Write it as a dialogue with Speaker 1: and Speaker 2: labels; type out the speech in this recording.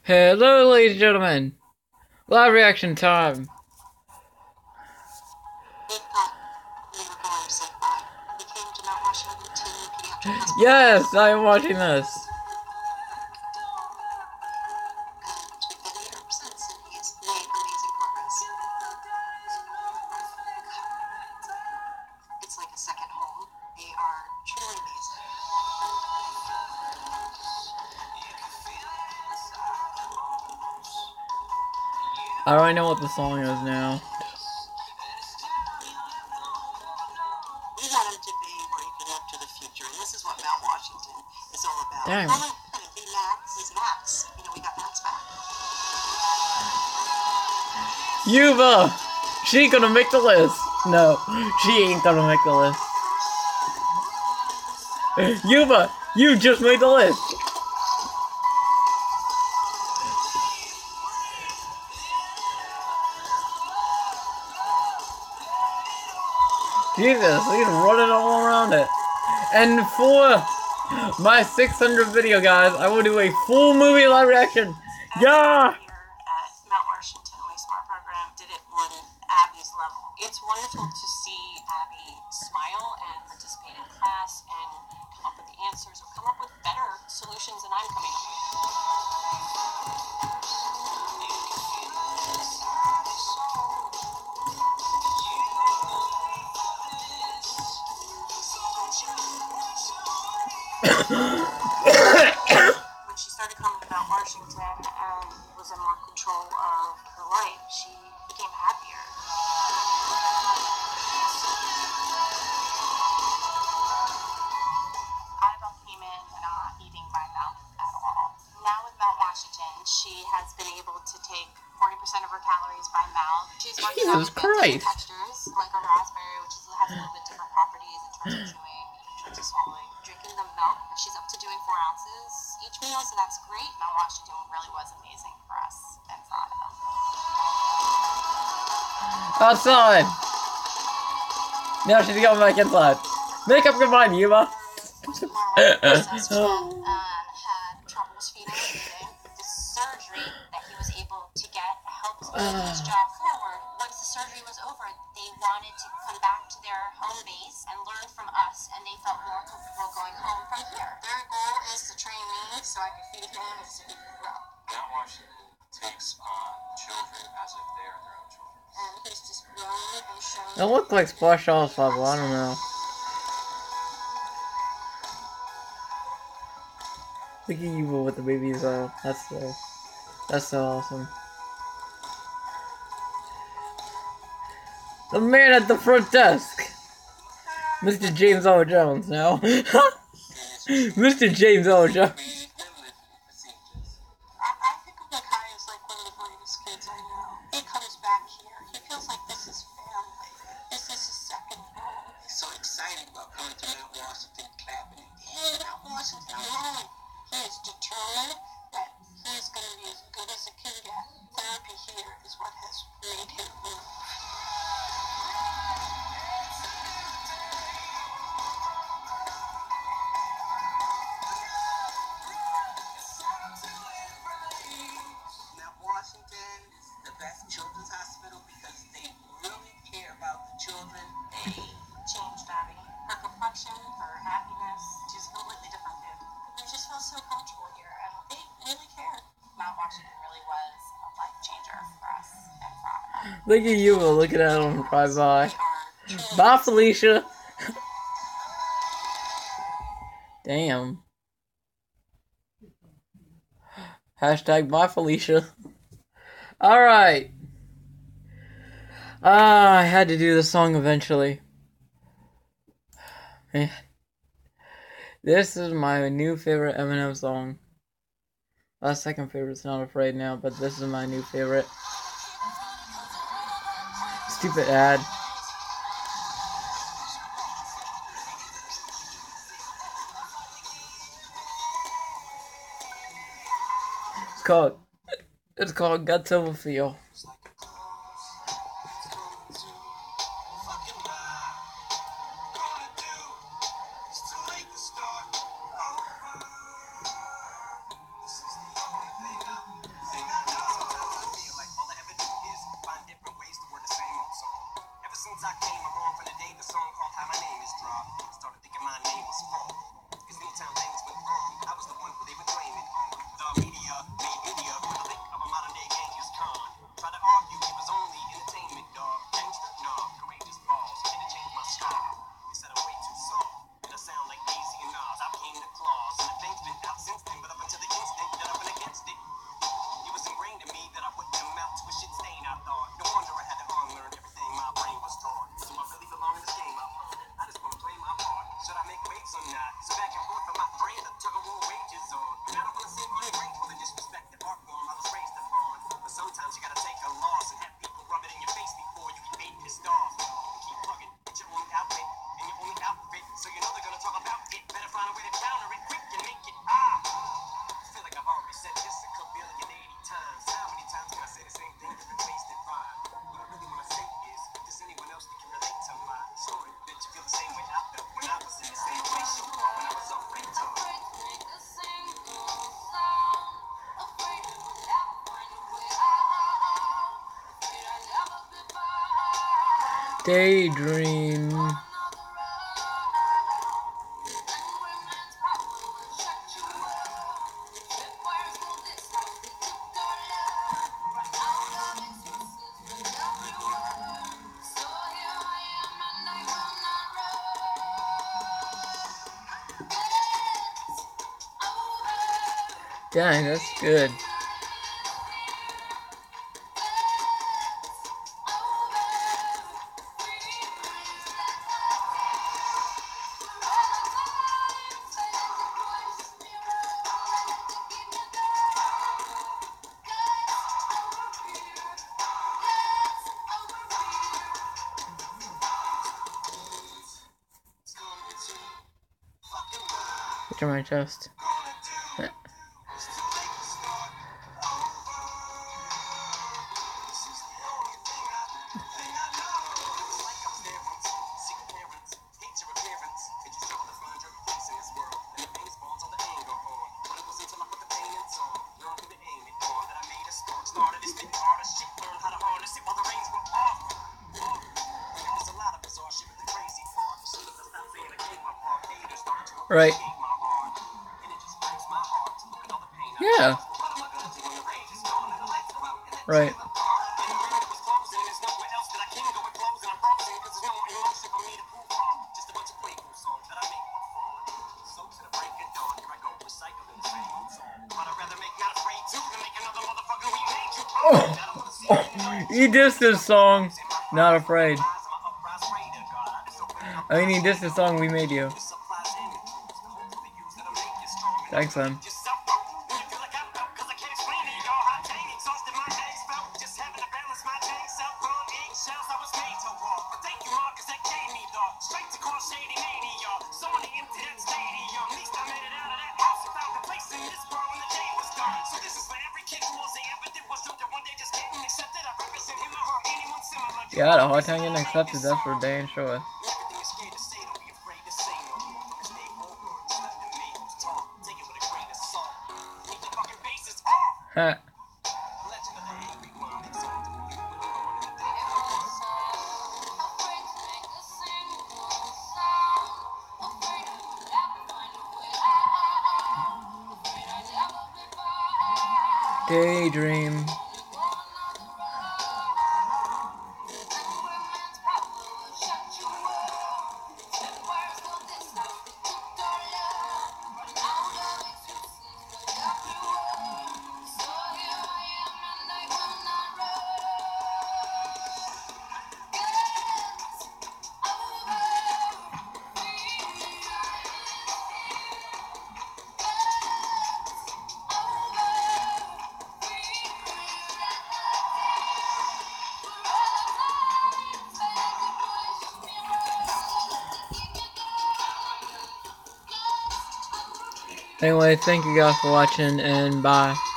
Speaker 1: Hello, ladies and gentlemen. Live reaction time. Yes, I am watching this.
Speaker 2: It's like a second home. They are truly amazing.
Speaker 1: I already know what the song is now.
Speaker 2: We want him to be waking up to the future, and this is what Mount Washington is all about.
Speaker 1: Dang.
Speaker 2: Be Max is Max. You know, we got Max back.
Speaker 1: Yuba! She gonna make the list. No, she ain't gonna make the list. Yuba, you just made the list. Jesus, he's running all around it. And for my 600 video, guys, I will do a full movie live reaction. Yeah!
Speaker 2: Here at Mount Washington Wastewater Program did it on Abby's level. It's wonderful to see Abby smile and participate in class and come up with the answers or come up with better solutions than I'm coming up When she started coming to Mount Washington and was in more control of her life, she became happier. Annabelle came in not eating by mouth at all. Now with Mount Washington, she has been able to take 40% of her calories by mouth. She's working out
Speaker 1: Jesus
Speaker 2: with different
Speaker 1: Christ.
Speaker 2: textures, like a raspberry, which has a little bit different properties in terms of chewing and in terms of swallowing. Drinking the milk, she's up to doing 4 ounces each meal, so that's great. Mount Washington really was amazing for us and for Annabelle.
Speaker 1: Outside. Now she's going back inside. Make up your mind, Yuba.
Speaker 2: Had troubles feeding and eating. The surgery that he was able to get helped move his jaw forward. Once the surgery was over, they wanted to come back to their home base and learn from us, and they felt more comfortable going home from here. Their goal is to train me so I can feed him as he grew up.
Speaker 3: Mount Washington takes on children as if they are their own children.
Speaker 2: And he's just grown and shown.
Speaker 1: That looked like Splash House level, I don't know. Look at Yuba with the babies out. That's so awesome. The man at the front desk. Mr. James Earl Jones now. Mr. James Earl Jones.
Speaker 2: I think of Nakai as like one of the bravest kids I know. He comes back here. He feels like this is family. This is his second home. He's so excited about coming to Mount Washington, clapping. Hey, Mount Washington home. He is determined that he's going to be as good as it can get. Therapy here is what has made him move. Mount Washington is the best children's hospital because they really care about the children. They changed Abby. Her complexion, her happiness, she's a completely different kid. They just feel so comfortable here, and they really care. Mount Washington really was a life changer for us and for Annabelle.
Speaker 1: Look at Yuba looking at him drive by.
Speaker 2: They are truly
Speaker 1: Bye, Felicia. Damn. Hashtag bye, Felicia. Alright. I had to do the song eventually. Man. This is my new favorite Eminem song. My second favorite's Not Afraid now, but this is my new favorite. Stupid ad. It's called Guts Over Feel. Daydream. Dang, that's good. Picture my chest. Right. Yeah. Right. Oh, he dissed this song. Not afraid. I mean, he dissed the song We Made You. Thanks, son. Yeah, I had a hard time getting accepted, that's for damn sure. Ha. Daydream. Anyway, thank you guys for watching, and bye.